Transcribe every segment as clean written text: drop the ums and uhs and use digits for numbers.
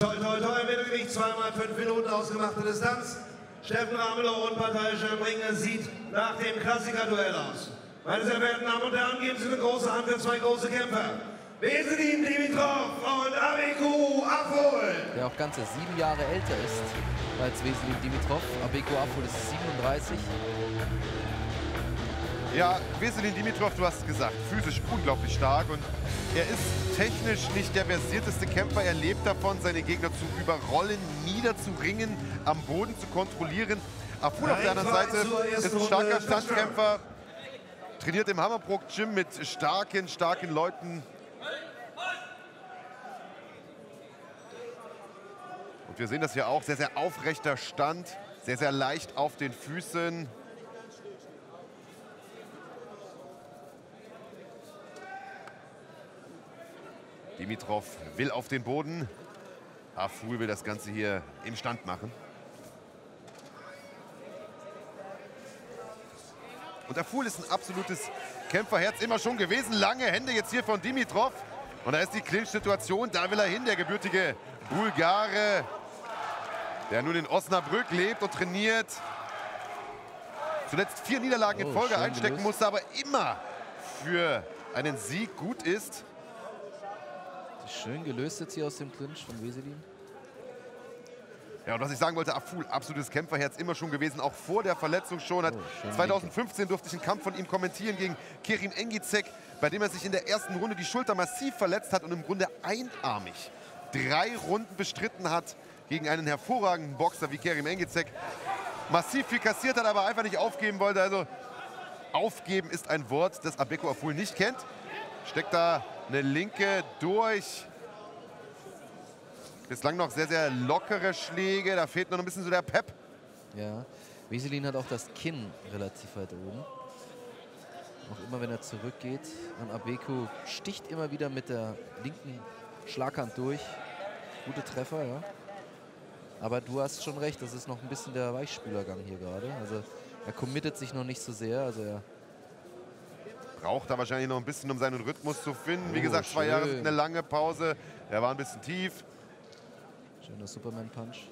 Toi, toi, toi, Mittelgewicht, 2x5 Minuten ausgemachte Distanz. Steffen Ramelow, unparteiischer im Ring, sieht nach dem Klassiker-Duell aus. Meine sehr verehrten Damen und Herren, geben Sie eine große Hand für zwei große Kämpfer. Weselin Dimitrov und Abeku Afol. Der auch ganze 7 Jahre älter ist als Weselin Dimitrov. Abeku Afol ist 37. Ja, Weselin Dimitrov, du hast es gesagt, physisch unglaublich stark und er ist technisch nicht der versierteste Kämpfer. Er lebt davon, seine Gegner zu überrollen, niederzuringen, am Boden zu kontrollieren. Afol auf der anderen Seite ist ein starker Standkämpfer, trainiert im Hammerbrook Gym mit starken Leuten. Und wir sehen das hier auch, sehr, sehr aufrechter Stand, sehr, sehr leicht auf den Füßen. Dimitrov will auf den Boden. Afol will das Ganze hier im Stand machen. Und Afol ist ein absolutes Kämpferherz immer schon gewesen. Lange Hände jetzt hier von Dimitrov. Und da ist die Clinch-Situation. Da will er hin, der gebürtige Bulgare, der nun in Osnabrück lebt und trainiert. Zuletzt 4 Niederlagen in Folge einstecken musste, aber immer für einen Sieg gut ist. Schön gelöst jetzt hier aus dem Clinch von Weselin. Ja, und was ich sagen wollte, Afol, absolutes Kämpferherz immer schon gewesen, auch vor der Verletzung schon. 2015 durfte ich einen Kampf von ihm kommentieren gegen Kerim Engizek, bei dem er sich in der ersten Runde die Schulter massiv verletzt hat und im Grunde einarmig 3 Runden bestritten hat gegen einen hervorragenden Boxer wie Kerim Engizek. Massiv viel kassiert hat, aber einfach nicht aufgeben wollte. Also aufgeben ist ein Wort, das Abeku Afol nicht kennt. Steckt da eine Linke durch. Bislang noch sehr, sehr lockere Schläge. Da fehlt noch ein bisschen so der Pep. Ja, Weselin hat auch das Kinn relativ weit oben. Auch immer, wenn er zurückgeht. Und Abeku sticht immer wieder mit der linken Schlaghand durch. Gute Treffer, ja. Aber du hast schon recht, das ist noch ein bisschen der Weichspülergang hier gerade. Also er committet sich noch nicht so sehr. Also er braucht da wahrscheinlich noch ein bisschen, um seinen Rhythmus zu finden. Wie gesagt, 2 Jahre sind eine lange Pause. Er war ein bisschen tief. Schöner Superman-Punch.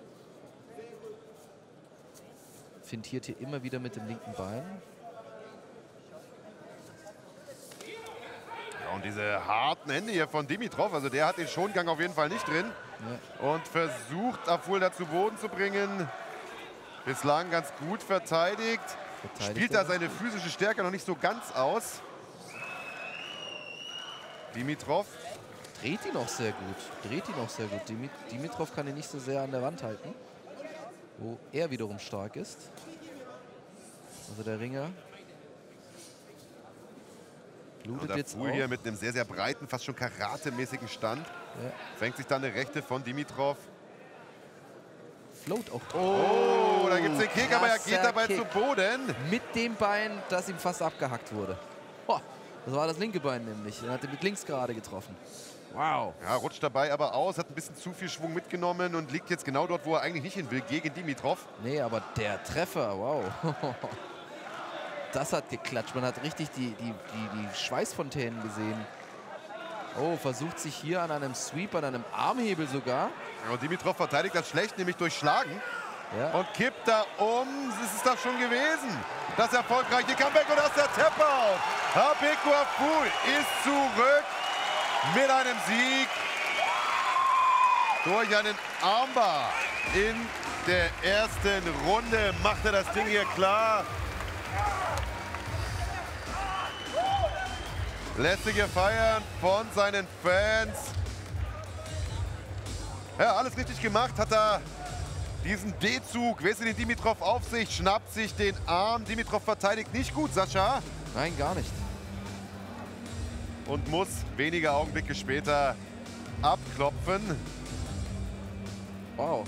Fintiert hier immer wieder mit dem linken Bein. Ja, und diese harten Hände hier von Dimitrov, also der hat den Schongang auf jeden Fall nicht drin. Ja. Und versucht Afol da zu Boden zu bringen. Bislang ganz gut verteidigt. Spielt da seine physische Stärke noch nicht so ganz aus. Dimitrov dreht ihn auch sehr gut. Dimitrov kann ihn nicht so sehr an der Wand halten, wo er wiederum stark ist. Also der Ringer blutet jetzt auch. Hier mit einem sehr, sehr breiten, fast schon karatemäßigen Stand. Ja. Fängt sich dann eine Rechte von Dimitrov. Float auch. Oh, da gibt es den Kick, aber er geht dabei zu Boden. Mit dem Bein, das ihm fast abgehackt wurde. Oh, das war das linke Bein nämlich. Er hat ihn mit links gerade getroffen. Wow. Ja, rutscht dabei aber aus, hat ein bisschen zu viel Schwung mitgenommen und liegt jetzt genau dort, wo er eigentlich nicht hin will, gegen Dimitrov. Nee, aber der Treffer, wow. Das hat geklatscht. Man hat richtig die Schweißfontänen gesehen. Oh, versucht sich hier an einem Sweep, an einem Armhebel sogar. Ja, und Dimitrov verteidigt das schlecht, nämlich durchschlagen. Ja. Und kippt da um. Das ist das schon gewesen. Das erfolgreiche Comeback und das ist der Tap-Out. Abeku Afol ist zurück mit einem Sieg durch einen Armbar. In der ersten Runde macht er das Ding hier klar. Lässt sich hier feiern von seinen Fans. Ja, alles richtig gemacht. Hat er diesen D-Zug, Weselin Dimitrov auf sich, schnappt sich den Arm. Dimitrov verteidigt nicht gut, Sascha. Nein, gar nicht. Und muss wenige Augenblicke später abklopfen. Wow.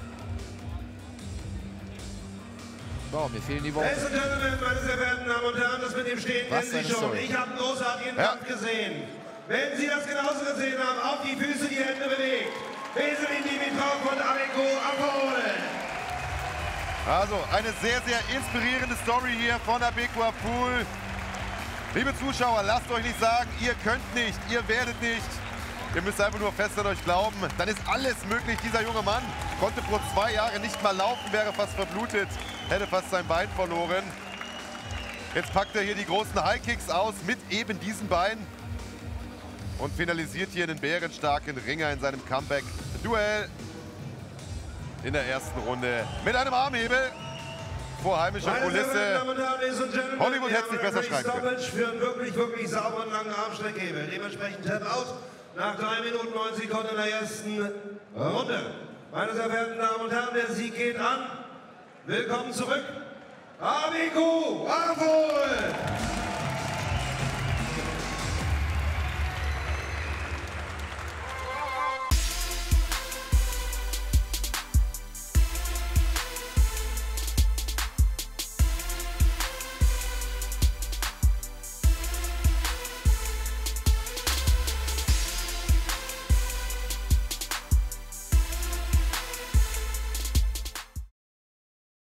Wow, mir fehlen die Worte. Ladies and Gentlemen, meine sehr verehrten Damen und Herren, das mit dem Stehen kennen Sie schon. Ich habe einen großartigen Kampf gesehen. Wenn Sie das genauso gesehen haben, auf die Füße, die Hände bewegt. Weselin Dimitrov und Abeku Afol. Also eine sehr, sehr inspirierende Story hier von Abeku Afol. Liebe Zuschauer, lasst euch nicht sagen, ihr könnt nicht, ihr werdet nicht. Ihr müsst einfach nur fest an euch glauben. Dann ist alles möglich. Dieser junge Mann konnte vor 2 Jahren nicht mal laufen, wäre fast verblutet, hätte fast sein Bein verloren. Jetzt packt er hier die großen High-Kicks aus mit eben diesen Beinen und finalisiert hier einen bärenstarken Ringer in seinem Comeback-Duell in der ersten Runde mit einem Armhebel vor heimischer Kulisse. Hollywood hätte es nicht besser schreiben können. Für einen wirklich sauberen langen Armstreckhebel. Dementsprechend Tap-Out nach 3 Minuten 9 Sekunden in der ersten Runde. Meine sehr verehrten Damen und Herren, der Sieg geht an. Willkommen zurück, Abeku Afol!